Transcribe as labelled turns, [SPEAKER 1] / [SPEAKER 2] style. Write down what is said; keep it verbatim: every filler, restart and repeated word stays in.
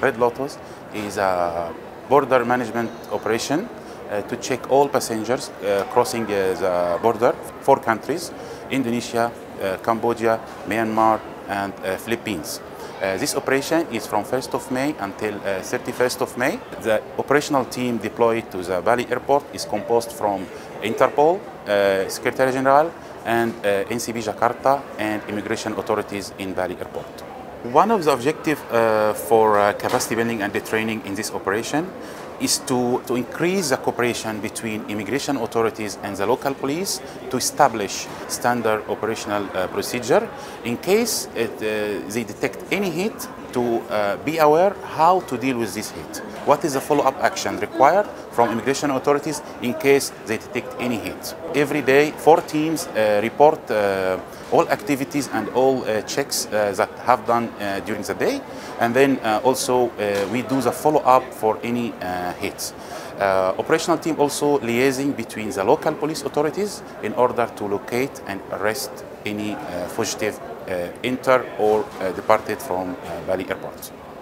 [SPEAKER 1] Red Lotus is a border management operation uh, to check all passengers uh, crossing uh, the border, four countries, Indonesia, uh, Cambodia, Myanmar, and uh, Philippines. Uh, this operation is from first of May until uh, thirty-first of May. The operational team deployed to the Bali airport is composed from Interpol, uh, Secretary General, and uh, N C B Jakarta and immigration authorities in Bali airport. One of the objectives uh, for uh, capacity building and the training in this operation is to, to increase the cooperation between immigration authorities and the local police to establish standard operational uh, procedure in case it, uh, they detect any hit, to uh, be aware how to deal with this hit. What is the follow-up action required from immigration authorities in case they detect any hit. Every day, four teams uh, report uh, all activities and all uh, checks uh, that have done uh, during the day, and then uh, also uh, we do the follow-up for any uh, hits. Uh, operational team also liaising between the local police authorities in order to locate and arrest any uh, fugitive uh, enter or uh, departed from uh, Bali airport.